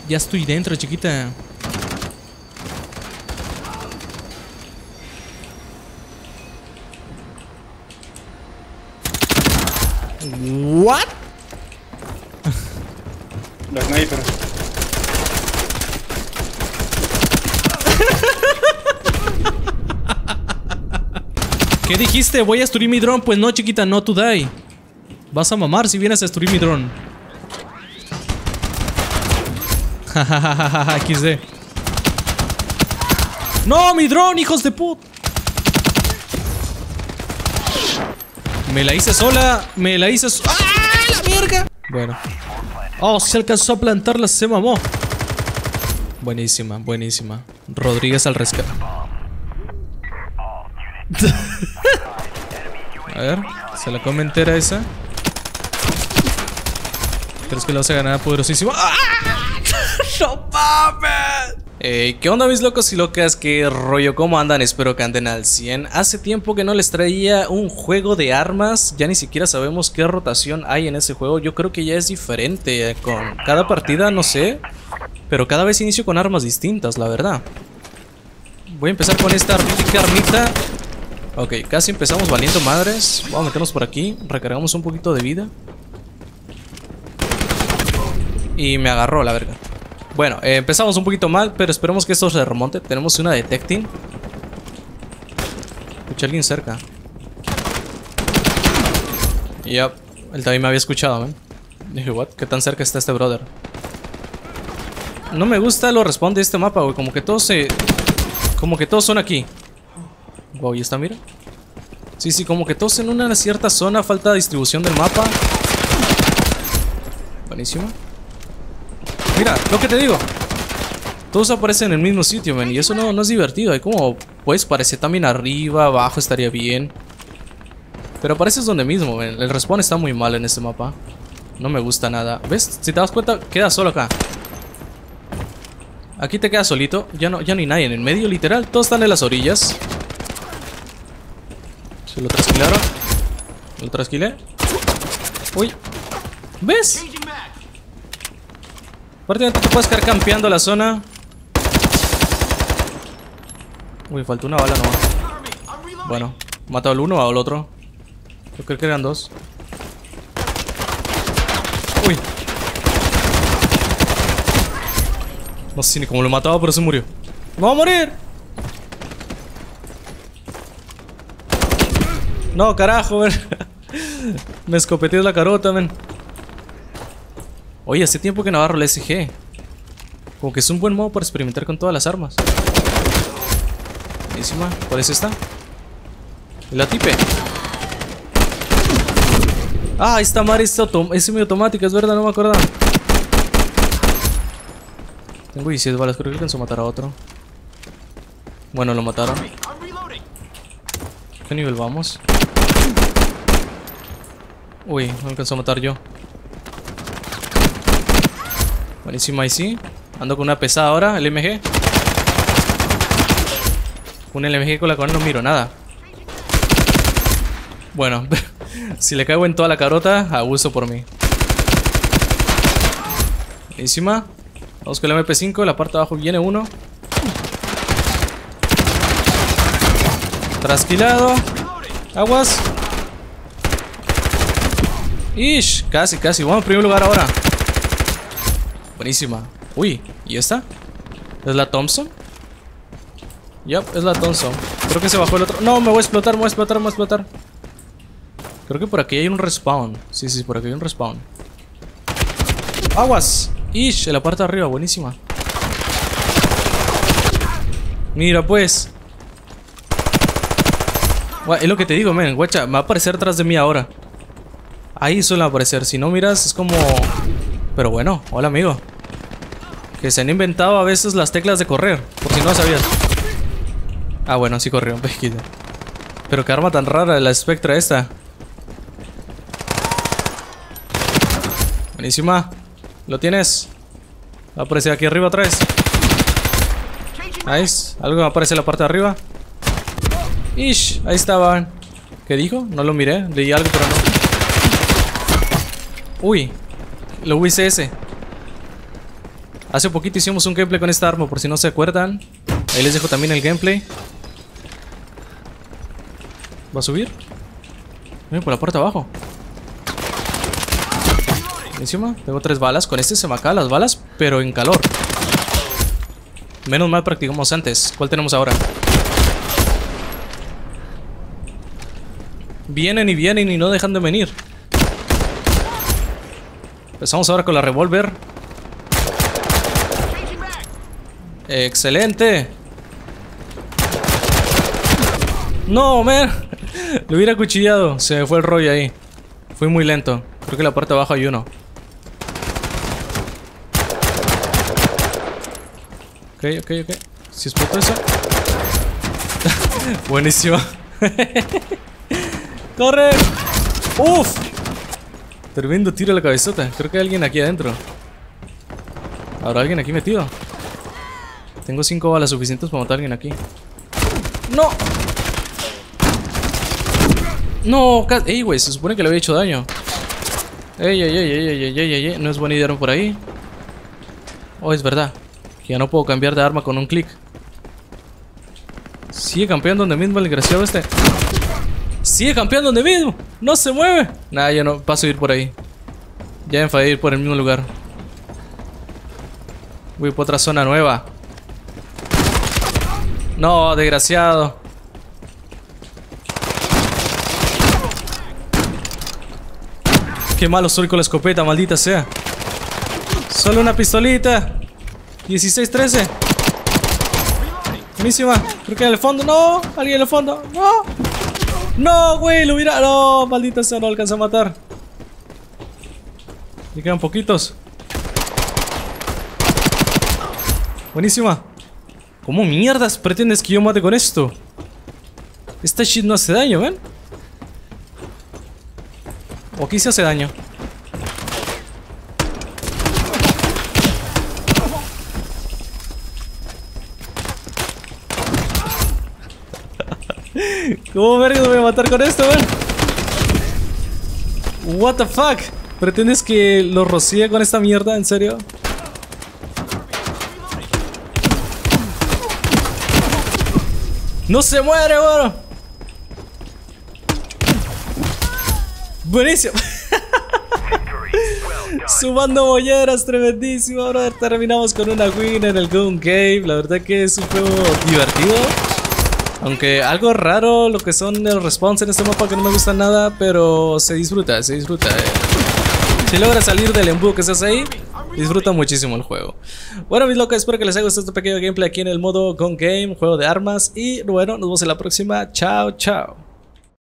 Ya estoy dentro, chiquita. What? La sniper. ¿Qué dijiste? Voy a destruir mi dron. Pues no, chiquita, no to die. Vas a mamar si vienes a destruir mi dron. Jajajaja, XD. ¡No, mi dron, hijos de put! Me la hice sola. Me la hice ¡ah, la verga! Bueno. Oh, se alcanzó a plantarla, se mamó. Buenísima, buenísima. Rodríguez al rescate. A ver, se la come entera esa. ¿Crees que la vas a ganar poderosísimo? ¡Ah! ¡No mames! ¿Qué onda, mis locos y locas? ¿Qué rollo? ¿Cómo andan? Espero que anden al 100. Hace tiempo que no les traía un juego de armas. Ya ni siquiera sabemos qué rotación hay en ese juego. Yo creo que ya es diferente. Con cada partida, no sé. Pero cada vez inicio con armas distintas, la verdad. Voy a empezar con esta rica armita. Ok, casi empezamos valiendo madres. Vamos a meternos por aquí. Recargamos un poquito de vida. Y me agarró la verga. Bueno, empezamos un poquito mal, pero esperemos que esto se remonte. Tenemos una detecting. Escuché a alguien cerca. Yep, él también me había escuchado, man. Dije, what? ¿Qué tan cerca está este brother? No me gusta lo respawn de este mapa, güey. Como que todos se... Como que todos son aquí. Wow, ¿y esta mira? Sí, sí, como que todos en una cierta zona. Falta distribución del mapa. Buenísimo. Mira, lo que te digo. Todos aparecen en el mismo sitio, man. Y eso no es divertido. Hay como, pues, parece también arriba, abajo estaría bien. Pero apareces donde mismo, man. El respawn está muy mal en este mapa. No me gusta nada. ¿Ves? Si te das cuenta, quedas solo acá. Aquí te quedas solito. Ya no hay nadie en el medio, literal. Todos están en las orillas. Se lo trasquilaron. Lo trasquilé. Uy. ¿Ves? Prácticamente te puedes quedar campeando la zona. Uy, faltó una bala nomás. Bueno, matado al uno o al otro. Yo creo que eran dos. Uy. No sé ni cómo lo mataba, pero se murió. ¡Me va a morir! No, carajo, man. Me escopeteó la carota, man. Oye, hace tiempo que no agarro la SG. Como que es un buen modo para experimentar con todas las armas. Buenísima. ¿Cuál es esta? La tipe. Ah, esta madre es semiautomática, es verdad, no me acordaba. Tengo 17 balas, creo que alcanzó a matar a otro. Bueno, lo mataron. ¿Qué nivel vamos? Uy, no alcanzó a matar yo. Buenísima, ahí sí. Ando con una pesada ahora, el MG. Un LMG con la cual no miro nada. Bueno, si le caigo en toda la carota, abuso por mí. Buenísima. Vamos con el MP5, la parte de abajo viene uno. Trasquilado. Aguas. Ish, casi. Vamos en primer lugar ahora. Buenísima. Uy, ¿y esta? ¿Es la Thompson? Yup, es la Thompson. Creo que se bajó el otro. No, me voy a explotar, me voy a explotar. Creo que por aquí hay un respawn. Sí, por aquí hay un respawn. Aguas. Ish, en la parte de arriba, buenísima. Mira pues. Es lo que te digo, men. Guacha, me va a aparecer atrás de mí ahora. Ahí suele aparecer. Si no miras, es como... Pero bueno, hola amigo. Que se han inventado a veces las teclas de correr. Por si no lo sabías. Ah, bueno, sí corrió un pesquito. Pero qué arma tan rara la Spectra esta. Buenísima. ¿Lo tienes? Va a aparecer aquí arriba otra vez. Nice. Algo me aparece en la parte de arriba. Ish, ahí estaban. ¿Qué dijo? No lo miré. Leí algo, pero no. Uy. Lo hice ese. Hace poquito hicimos un gameplay con esta arma, por si no se acuerdan. Ahí les dejo también el gameplay. ¿Va a subir? Miren por la puerta abajo. Encima, tengo 3 balas. Con este se me acaban las balas, pero en calor. Menos mal practicamos antes. ¿Cuál tenemos ahora? Vienen y no dejan de venir. Empezamos ahora con la revólver. Excelente. No, man. Lo hubiera acuchillado. Se me fue el rollo ahí. Fui muy lento. Creo que en la parte de abajo hay uno. Ok. Si exploto eso. Buenísimo. ¡Corre! ¡Uf! Tremendo tiro a la cabezota. Creo que hay alguien aquí adentro. ¿Habrá alguien aquí metido? Tengo 5 balas suficientes para matar a alguien aquí. ¡No! ¡No! ¡Ey, güey! Se supone que le había hecho daño. ¡Ey! No es buena idea por ahí. Oh, es verdad. Que ya no puedo cambiar de arma con un clic. Sigue campeando donde mismo el desgraciado este. Sigue campeando donde mismo. No se mueve. Nah, yo no paso a ir por ahí. Ya me enfadé ir por el mismo lugar. Voy por otra zona nueva. No, desgraciado. Qué malo soy con la escopeta, maldita sea. Solo una pistolita. 16-13. Buenísima. Creo que en el fondo. No, alguien en el fondo. No. No, güey, lo hubiera. No, maldita sea, no alcanza a matar. Me quedan poquitos. Buenísima. ¿Cómo mierdas pretendes que yo mate con esto? Esta shit no hace daño, ¿ven? O aquí se hace daño. ¿Cómo verga me voy a matar con esto, ven? What the fuck? ¿Pretendes que lo rocíe con esta mierda? ¿En serio? ¡No se muere, bueno! Buenísimo. Sumando bolleras, tremendísimo, brother. Terminamos con una win en el Gun Game. La verdad que es un juego divertido. Aunque algo raro lo que son los respawns en este mapa, que no me gusta nada, pero se disfruta, Si logras salir del embudo que estás ahí, disfruta muchísimo el juego. Bueno, mis locos, espero que les haya gustado este pequeño gameplay aquí en el modo Gun Game, juego de armas. Y bueno, nos vemos en la próxima. Chao, chao.